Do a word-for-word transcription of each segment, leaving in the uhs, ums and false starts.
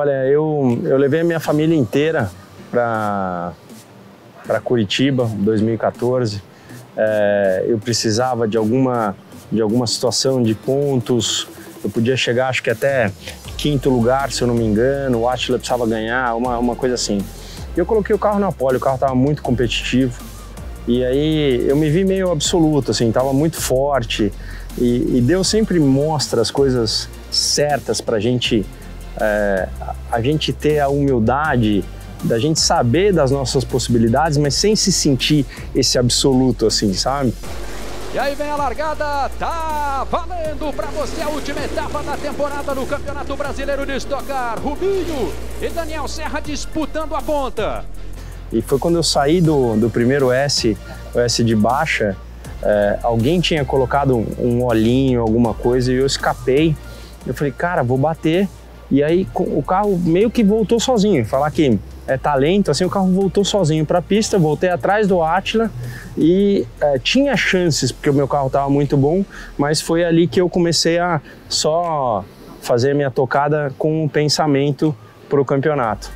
Olha, eu, eu levei a minha família inteira para para Curitiba em dois mil e quatorze. É, eu precisava de alguma, de alguma situação de pontos. Eu podia chegar, acho que até quinto lugar, se eu não me engano. O Átila precisava ganhar, uma, uma coisa assim. Eu coloquei o carro na pole, o carro estava muito competitivo. E aí eu me vi meio absoluto, assim, estava muito forte. E, e Deus sempre mostra as coisas certas para a gente, é, a gente ter a humildade da gente saber das nossas possibilidades, mas sem se sentir esse absoluto, assim, sabe? E aí vem a largada, tá valendo para você a última etapa da temporada no Campeonato Brasileiro de Stock Car. Rubinho e Daniel Serra disputando a ponta. E foi quando eu saí do, do primeiro S, o S de baixa, é, alguém tinha colocado um olhinho, alguma coisa, e eu escapei. Eu falei, cara, vou bater. E aí o carro meio que voltou sozinho. Falar que é talento, assim, o carro voltou sozinho para a pista, voltei atrás do Átila e é, tinha chances, porque o meu carro estava muito bom, mas foi ali que eu comecei a só fazer a minha tocada com o pensamento para o campeonato.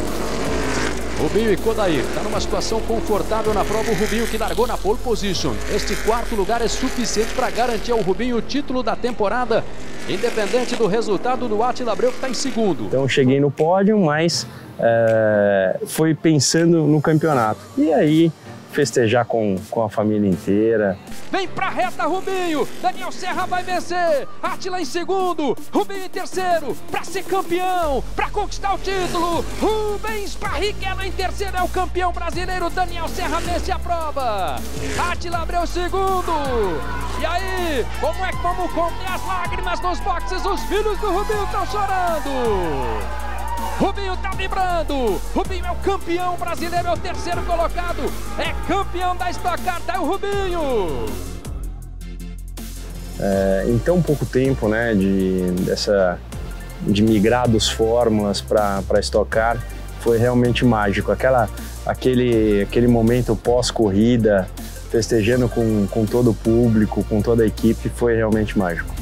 Rubinho e Kodair, está numa situação confortável na prova, o Rubinho que largou na pole position. Este quarto lugar é suficiente para garantir ao Rubinho o título da temporada, independente do resultado do Átila Abreu, que está em segundo. Então eu cheguei no pódio, mas é, foi pensando no campeonato. E aí festejar com, com a família inteira. Vem pra reta, Rubinho! Daniel Serra vai vencer! Átila em segundo! Rubinho em terceiro! Pra ser campeão! Pra conquistar o título! Rubens Barrichello em terceiro é o campeão brasileiro! Daniel Serra vence a prova! Átila Abreu em segundo! E aí, como é que vamos conter as lágrimas nos boxes? Os filhos do Rubinho estão chorando! Rubinho tá vibrando, Rubinho é o campeão brasileiro, é o terceiro colocado, é campeão da Stock Car, tá o Rubinho! É, em tão pouco tempo, né, de, dessa, de migrar dos Fórmulas para a Stock Car, foi realmente mágico. Aquela, aquele, aquele momento pós-corrida, festejando com, com todo o público, com toda a equipe, foi realmente mágico.